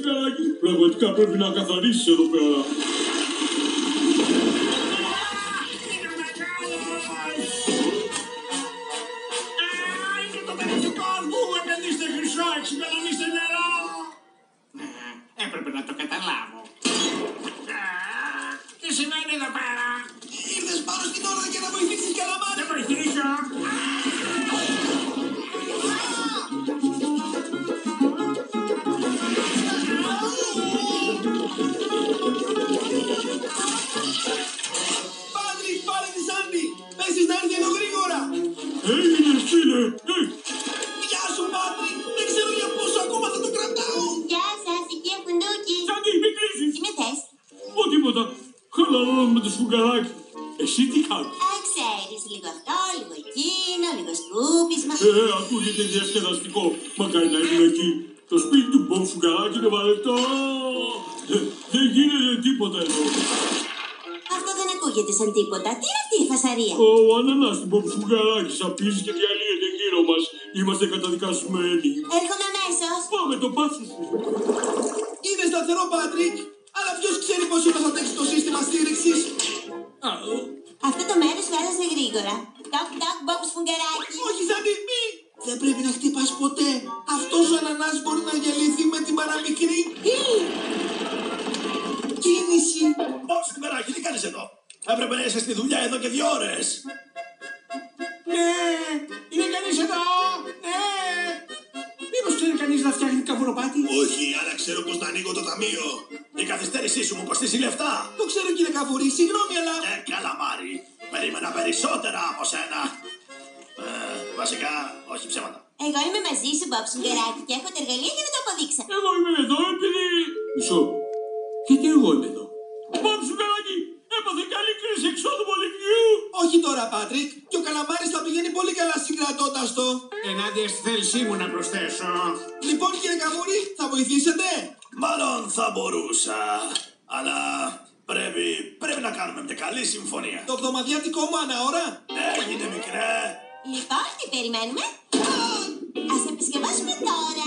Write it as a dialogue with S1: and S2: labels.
S1: Φουκαράκι. Πραγματικά πρέπει να καθαρίσεις εδώ πέρα.
S2: Είναι το τέλος του κόσμου! Επενδύστε χρυσό, εξοικονομήστε νερό! Έπρεπε να το καταλάβω. Τι σημαίνει εδώ πέρα?
S3: Ήρθες πάνω στην ώρα για να βοηθήσεις, Καλαμάρι!
S2: Δεν βοηθήσω!
S3: Πάτρικ, πάρε τη Σάντι! Πέσεις να έρθει εδώ γρήγορα!
S1: Έγινε, φίλε.
S3: Γεια σου, Πάτρικ! Δεν ξέρω για πόσο ακόμα θα το κρατάω!
S4: Γεια σας, εκεί ο Φουντούκης.
S1: Σάντι, μην κλείσεις.
S4: Τι με θες?
S1: Ω, τίποτα. Χαλαρώνω με το σφουγγαράκι. Εσύ τι κάνεις?
S4: Ξέρεις, λίγο αυτό, λίγο εκείνο, λίγο σκούπισμα.
S1: Ακούγεται διασκεδαστικό. Μακάρι να ήμουν εκεί. Το σπίτι του Μπομπ Σφουγγαράκι είναι βαρετό. Δεν γίνεται τίποτα εδώ.
S4: Αυτό δεν ακούγεται σαν τίποτα. Τι είναι αυτή η φασαρία?
S1: Ο ανανάς του Μπομπ Σφουγγαράκι σαπίζει και διαλύεται γύρω μας. Είμαστε καταδικασμένοι.
S4: Έρχομαι αμέσως.
S1: Πάμε το πάσο σου.
S3: Είναι σταθερό, Πάτρικ! Αλλά ποιος ξέρει πόσο θα τρέξει το σύστημα στήριξης!
S4: Αυτό το μέρος πέρασε γρήγορα. Τοκ τοκ Μπομπ Σφουγγαράκι.
S3: Όχι, Σάντι, μη! Δεν πρέπει να χτυπάς ποτέ! Αυτός ο ανανάς μπορεί να διαλυθεί με την παραμικρή κίνηση!
S5: Μπομπ Σφουγγαράκι, τι κάνεις εδώ? Έπρεπε να είσαι στη δουλειά εδώ και 2 ώρες.
S2: Ναι! Είναι κανείς εδώ! Ναι! Μήπως ξέρει κανείς να φτιάχνει καβουροπάτι?
S5: Όχι, αλλά ξέρω πως να ανοίγω το ταμείο. Η καθυστέρησή σου μου κοστίζει λεφτά.
S3: Το ξέρω, κύριε Καβουρή, συγγνώμη, αλλά...
S5: Καλαμάρι. Περίμενα περισσότερα από σένα. Βασικά, όχι ψέματα.
S4: Εγώ είμαι μαζί σου, Μπομπ Σφουγγαράκι, και έχω τα εργαλεία για να το αποδείξω.
S1: Εγώ είμαι εδώ επειδή... Μισό. Γιατί εγώ είμαι εδώ? Μπομπ Σφουγγαράκι, έπαθε καλή κρίση εξόδου μολυβιού.
S3: Όχι τώρα, Πάτρικ, και ο Καλαμάρης θα πηγαίνει πολύ καλά συγκρατώντας το.
S2: Ενάντια στη θέλησή μου να προσθέσω.
S3: Λοιπόν, κύριε Καβουρή, θα βοηθήσετε?
S5: Μάλλον θα μπορούσα. Αλλά πρέπει να κάνουμε μια καλή συμφωνία.
S3: Το εβδομαδιάτικό μου αναώρα.
S5: Έγινε, μικρέ.
S4: Λοιπόν, τι περιμένουμε? Ας επισκευάσουμε τώρα